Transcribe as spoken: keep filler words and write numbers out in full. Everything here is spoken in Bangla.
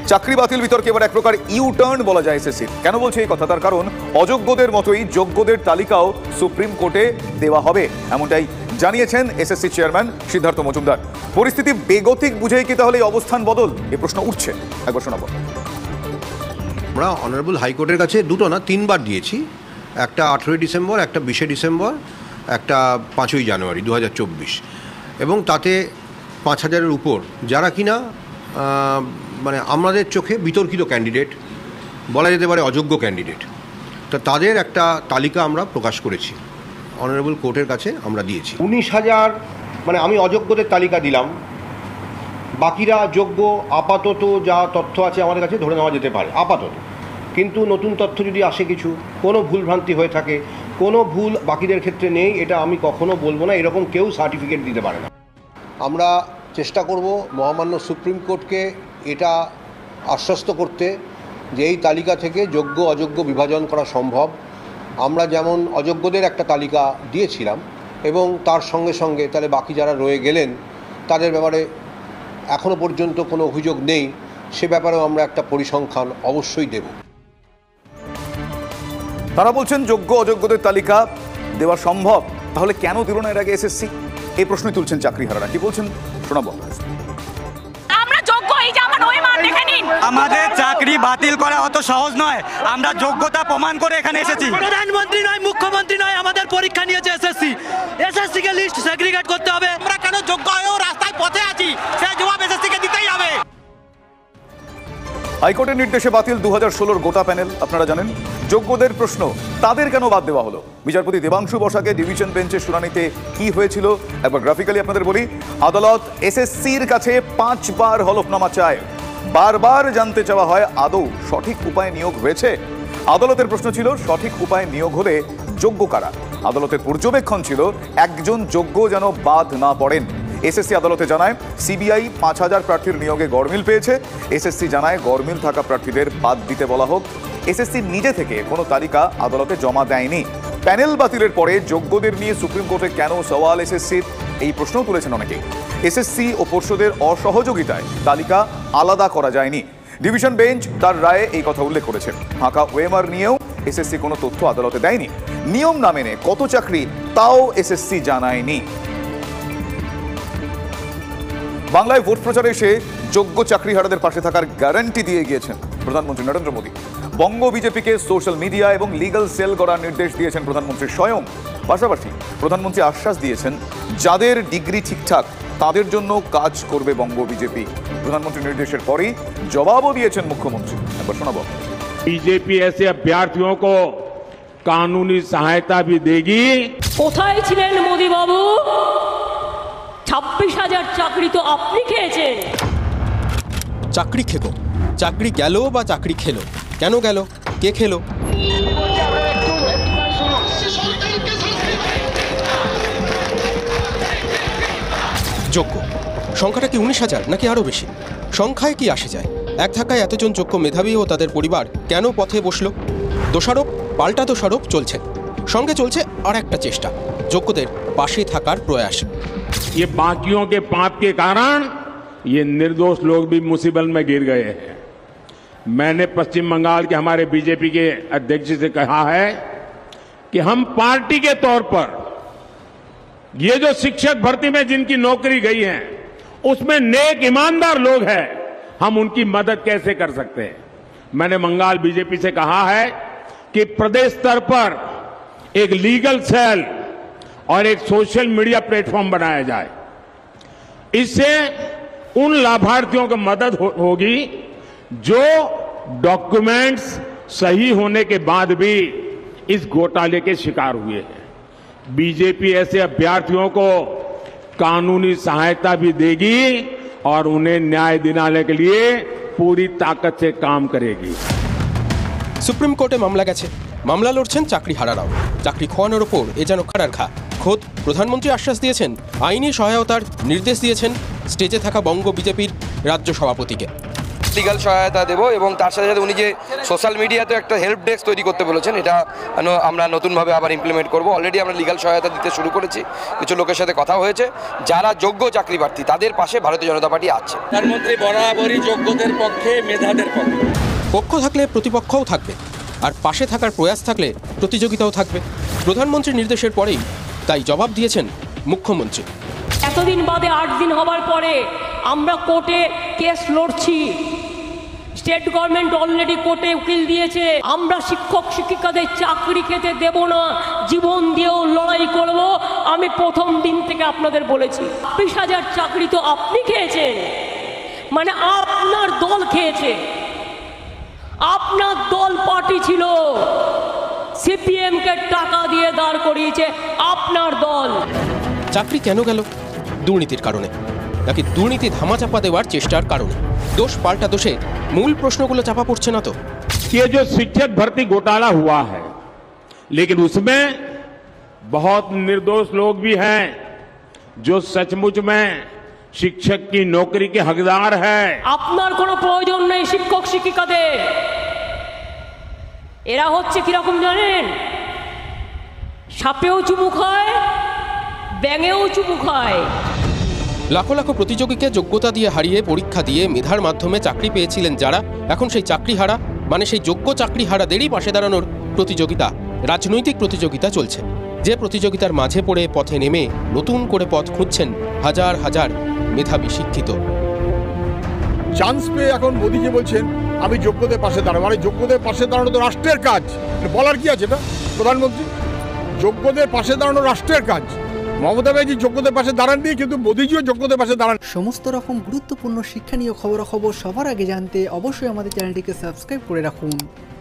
চাকরি বাতিল বিতর্কে এবার এক প্রকার ইউ টার্ন বলা যায় এসএসসির। কেন বলছে এই কথা? তার কারণ অযোগ্যদের মতোই যোগ্যদের তালিকাও সুপ্রিম কোর্টে দেওয়া হবে, এমনটাই জানিয়েছেন এসএসসি চেয়ারম্যান সিদ্ধার্থ মজুমদার। পরিস্থিতি বেগতিক বুঝেই কি তাহলে অবস্থান বদল, এ প্রশ্ন উঠছে। একবার শোনাবো। আমরা অনারেবল হাইকোর্টের কাছে দুটো না তিনবার দিয়েছি, একটা আঠেরোই ডিসেম্বর, একটা বিশে ডিসেম্বর, একটা পাঁচই জানুয়ারি দু হাজার চব্বিশ, এবং তাতে পাঁচ হাজারের উপর যারা কিনা মানে আমাদের চোখে বিতর্কিত ক্যান্ডিডেট, বলা যেতে পারে অযোগ্য ক্যান্ডিডেট, তো তাদের একটা তালিকা আমরা প্রকাশ করেছি, অনারেবল কোর্টের কাছে আমরা দিয়েছি। উনিশ হাজার মানে আমি অযোগ্যদের তালিকা দিলাম, বাকিরা যোগ্য। আপাতত যা তথ্য আছে আমাদের কাছে ধরে নেওয়া যেতে পারে আপাতত, কিন্তু নতুন তথ্য যদি আসে, কিছু কোনো ভুলভ্রান্তি হয়ে থাকে, কোনো ভুল বাকিদের ক্ষেত্রে নেই, এটা আমি কখনো বলবো না, এরকম কেউ সার্টিফিকেট দিতে পারে না। আমরা চেষ্টা করব মহামান্য সুপ্রিম কোর্টকে এটা আশ্বস্ত করতে যে এই তালিকা থেকে যোগ্য অযোগ্য বিভাজন করা সম্ভব। আমরা যেমন অযোগ্যদের একটা তালিকা দিয়েছিলাম, এবং তার সঙ্গে সঙ্গে তাহলে বাকি যারা রয়ে গেলেন তাদের ব্যাপারে এখনও পর্যন্ত কোনো অভিযোগ নেই, সে ব্যাপারেও আমরা একটা পরিসংখ্যান অবশ্যই দেব। তারা বলছেন যোগ্য অযোগ্যদের তালিকা দেওয়া সম্ভব, তাহলে কেন দিল না এর আগে এসএসসি? এই প্রশ্নই তুলছেন চাকরিহারারা। কি বলছেন শোনাবো। আমরা যোগ্য, এই যে আমার ওই মান দেখে নিন। আমাদের চাকরি বাতিল করা অত সহজ নয়, আমরা যোগ্যতা প্রমাণ করে এখানে এসেছি। প্রধানমন্ত্রী নয়, মুখ্যমন্ত্রী নয়, আমাদের পরীক্ষা নিয়েছে এসএসসি। এসএসসি কে লিস্ট সেগ্রিগেট করতে হবে। আমরা কেন যোগ্য হয়েও রাস্তায় পথে আছি, সেই জবাব এসএসসি কে দিতেই হবে। হাইকোর্টের নির্দেশে বাতিল দু হাজার ষোলোর গোটা প্যানেল। আপনারা জানেন যোগ্যদের প্রশ্ন, তাদের কেন বাদ দেওয়া হলো? বিচারপতি দেবাংশু বসাকে ডিভিশন বেঞ্চের শুনানিতে কি হয়েছিল একবার গ্রাফিক্যালি আপনাদের বলি। আদালত এসএসসির কাছে পাঁচবার হলফনামা চায়, বারবার জানতে চাওয়া হয় আদৌ সঠিক উপায়ে নিয়োগ হয়েছে। আদালতের প্রশ্ন ছিল সঠিক উপায়ে নিয়োগ হলে যোগ্য কারা। আদালতের পর্যবেক্ষণ ছিল একজন যোগ্য যেন বাদ না পড়েন। এসএসসি আদালতে জানায় সিবিআই পাঁচ হাজার প্রার্থীর নিয়োগে গড়মিল পেয়েছে। এসএসসি জানায় গড়মিল থাকা প্রার্থীদের বাদ দিতে বলা হোক। এসএসসি নিজে থেকে কোনো তালিকা আদালতে জমা দেয়নি। প্যানেল বাতিলের পরে যোগ্যদের নিয়ে সুপ্রিম কোর্টে কেন সওয়াল এসএসসির, এই প্রশ্নও তুলেছেন অনেকেই। এসএসসি ও পর্ষদের অসহযোগিতায় তালিকা আলাদা করা যায়নি। ডিভিশন বেঞ্চ তার রায়ে এই কথা উল্লেখ করেছে। ফাঁকা ওএমআর নিয়েও এসএসসি কোনো তথ্য আদালতে দেয়নি। নিয়ম না মেনে কত চাকরি তাও এসএসসি জানায়নি। বাংলায় ভোট প্রচারে এসে যোগ্য চাকরিহারাদের পাশে থাকার গ্যারান্টি দিয়ে গিয়েছেন প্রধানমন্ত্রী নরেন্দ্র মোদী। বঙ্গ বিজেপিকে সোশ্যাল মিডিয়া এবং লিগ্যাল সেল গড়ার নির্দেশ দিয়েছেন প্রধানমন্ত্রী স্বয়ং। পাশাপাশি প্রধানমন্ত্রী আশ্বাস দিয়েছেন যাদের ডিগ্রি ঠিকঠাক তাদের জন্য কাজ করবে বঙ্গ বিজেপি। প্রধানমন্ত্রীর নির্দেশের পরেই জবাবও দিয়েছেন মুখ্যমন্ত্রী। একবার শোনাবো। बीजेपी ऐसे अभ्यर्थियों को कानूनी सहायता भी देगी। কোথায় ছিলেন মোদি বাবু? ছাব্বিশ হাজার চাকরি তো আপনি খেয়েছেন। চাকরি খেকো, চাকরি গেল বা চাকরি খেলো, কেন গেল, কে খেলো? যোগ্য সংখ্যাটা কি উনিশ হাজার নাকি আরো বেশি? সংখ্যায় কি আসে যায়? এক ধাক্কায় এতজন যোগ্য মেধাবী ও তাদের পরিবার কেন পথে বসলো? দোষারোপ, পাল্টা দোষারোপ চলছে। সঙ্গে চলছে আর একটা চেষ্টা, যোগ্যদের পাশে থাকার প্রয়াস। ये बाकियों के पाप के कारण ये निर्दोष लोग भी मुसीबत में गिर गए हैं। मैंने पश्चिम बंगाल के हमारे बीजेपी के अध्यक्ष से कहा है कि हम पार्टी के तौर पर ये जो शिक्षक भर्ती में जिनकी नौकरी गई है उसमें नेक ईमानदार लोग हैं, हम उनकी मदद कैसे कर सकते हैं। मैंने बंगाल बीजेपी से कहा है कि प्रदेश स्तर पर एक लीगल सेल और एक सोशल मीडिया प्लेटफॉर्म बनाया जाए। इससे उन लाभार्थियों को मदद हो, होगी जो डॉक्यूमेंट्स सही होने के बाद भी इस घोटाले के शिकार हुए हैं। बीजेपी ऐसे अभ्यर्थियों को कानूनी सहायता भी देगी और उन्हें न्याय दिलाने के लिए पूरी ताकत से काम करेगी। সুপ্রিম কোর্টে মামলা গেছে, মামলা লড়ছেন চাকরিহারারাও। চাকরি খোয়ানোর ওপর এ যেন খাড়ার খা। খোদ প্রধানমন্ত্রী আশ্বাস দিয়েছেন, আইনি সহায়তার নির্দেশ দিয়েছেন স্টেজে থাকা বঙ্গ বিজেপির রাজ্য সভাপতিকে। লিগাল সহায়তা দেবো এবং তার সাথে সাথে উনি যে সোশ্যাল মিডিয়াতে একটা হেল্প ডেস্ক তৈরি করতে বলেছেন, এটা আমরা নতুনভাবে আবার ইমপ্লিমেন্ট করবো। অলরেডি আমরা লিগাল সহায়তা দিতে শুরু করেছি, কিছু লোকের সাথে কথা হয়েছে, যারা যোগ্য চাকরি প্রার্থী তাদের পাশে ভারতীয় জনতা পার্টি আছে। প্রধানমন্ত্রী বরাবরই যোগ্যদের পক্ষে, মেধাদের পক্ষে। পক্ষ থাকলে প্রতিপক্ষও থাকবে, আর পাশে থাকার প্রয়াস থাকলে প্রতিযোগিতাও থাকবে। প্রধানমন্ত্রীর নির্দেশের পরেই তাই জবাব দিয়েছেন মুখ্যমন্ত্রী। এতদিন বাদে আট দিন হবার পরে আমরা কোর্টে কেস লড়ছি, স্টেট গভর্নমেন্ট অলরেডি কোর্টে উকিল দিয়েছে। আমরা শিক্ষক শিক্ষিকাদের চাকরি খেতে দেব না, জীবন দিয়েও লড়াই করব। আমি প্রথম দিন থেকে আপনাদের বলেছি, বিশ হাজার চাকরি তো আপনি খেয়েছেন, মানে আপনার দল খেয়েছে, আপনার দল পার্টি ছিল, সিপিএম কে টাকা দিয়ে দাঁড় করিয়েছে আপনার দল। চাকরি কেন গেল? দুর্নীতির কারণে, নাকি দুর্নীতি ধামাচাপা দেওয়ার চেষ্টার কারণে? দোষ পাল্টা দোষে মূল প্রশ্নগুলো চাপা পড়ছে না তো? ये जो शिक्षक भर्ती घोटाला हुआ है, लेकिन उसमें बहुत निर्दोष लोग भी हैं जो सचमुच में शिक्षक की नौकरी के हकदार है। আপনার কোনো প্রয়োজন নেই শিক্ষক শিক্ষিকাদের। এরা হচ্ছে কিরকম জানেন? সাপেও চুমু খায়, ব্যাঙেও চুমু খায়। লাখো লাখো প্রতিযোগীকে যোগ্যতা দিয়ে হারিয়ে পরীক্ষা দিয়ে মেধার মাধ্যমে চাকরি পেয়েছিলেন যারা, এখন সেই চাকরি হারা, মানে সেই যোগ্য চাকরি হারাদেরই পাশে দাঁড়ানোর প্রতিযোগিতা, রাজনৈতিক প্রতিযোগিতা চলছে। যে প্রতিযোগিতার মাঝে পড়ে পথে নেমে নতুন করে পথ খুঁজছেন হাজার হাজার মেধাবী শিক্ষিত। চান্স পেয়ে এখন মোদিজি বলছেন আমি যোগ্যদের পাশে দাঁড়াবো। মানে যোগ্যদের পাশে দাঁড়ানো তো রাষ্ট্রের কাজ, বলার কি আছে এটা প্রধানমন্ত্রী? যোগ্যদের পাশে দাঁড়ানো রাষ্ট্রের কাজ। মমতা ব্যানার্জি যোগ্যদের পাশে দাঁড়ান দিয়ে, কিন্তু মোদিজিও যোগ্যদের পাশে দাঁড়ান। সমস্ত রকম গুরুত্বপূর্ণ শিক্ষণীয় খবরাখবর সবার আগে জানতে অবশ্যই আমাদের চ্যানেলটিকে সাবস্ক্রাইব করে রাখুন।